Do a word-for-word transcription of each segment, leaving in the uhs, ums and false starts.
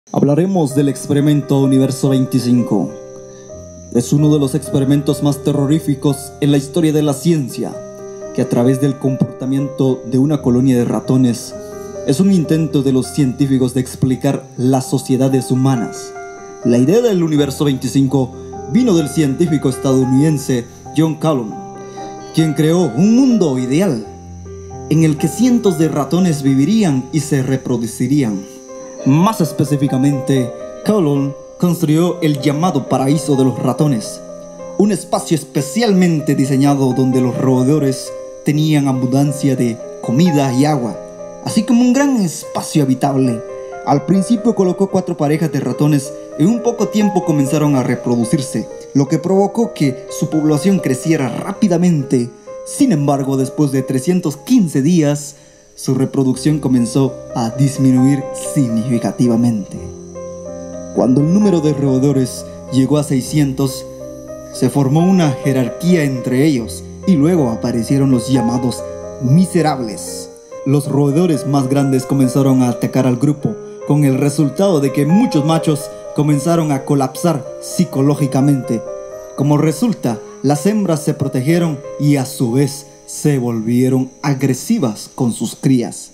Hablaremos del experimento Universo veinticinco. Es uno de los experimentos más terroríficos en la historia de la ciencia, que a través del comportamiento de una colonia de ratones, es un intento de los científicos de explicar las sociedades humanas. La idea del Universo veinticinco vino del científico estadounidense John Calhoun, quien creó un mundo ideal en el que cientos de ratones vivirían y se reproducirían. Más específicamente, Calhoun construyó el llamado paraíso de los ratones, un espacio especialmente diseñado donde los roedores tenían abundancia de comida y agua, así como un gran espacio habitable. Al principio colocó cuatro parejas de ratones y en un poco tiempo comenzaron a reproducirse, lo que provocó que su población creciera rápidamente. Sin embargo, después de trescientos quince días, su reproducción comenzó a disminuir significativamente. Cuando el número de roedores llegó a seiscientos, se formó una jerarquía entre ellos y luego aparecieron los llamados miserables. Los roedores más grandes comenzaron a atacar al grupo, con el resultado de que muchos machos comenzaron a colapsar psicológicamente. Como resulta, las hembras se protegieron y a su vez se volvieron agresivas con sus crías.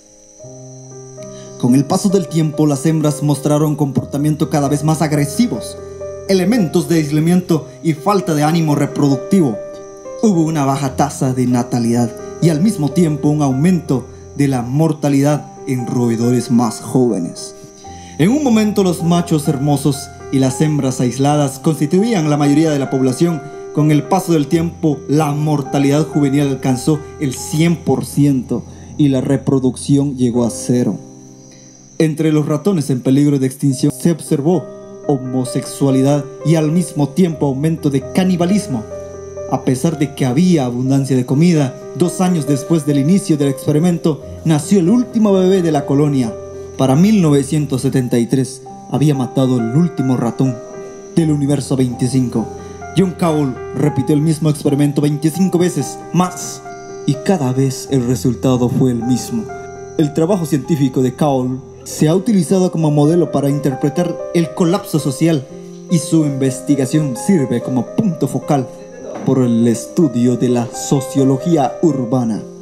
Con el paso del tiempo, las hembras mostraron comportamientos cada vez más agresivos, elementos de aislamiento y falta de ánimo reproductivo. Hubo una baja tasa de natalidad y al mismo tiempo un aumento de la mortalidad en roedores más jóvenes. En un momento, los machos hermosos y las hembras aisladas constituían la mayoría de la población. Con el paso del tiempo, la mortalidad juvenil alcanzó el cien por ciento y la reproducción llegó a cero. Entre los ratones en peligro de extinción se observó homosexualidad y al mismo tiempo aumento de canibalismo. A pesar de que había abundancia de comida, dos años después del inicio del experimento, nació el último bebé de la colonia. Para mil novecientos setenta y tres, había matado el último ratón del Universo veinticinco. John Calhoun repitió el mismo experimento veinticinco veces más y cada vez el resultado fue el mismo. El trabajo científico de Calhoun se ha utilizado como modelo para interpretar el colapso social y su investigación sirve como punto focal por el estudio de la sociología urbana.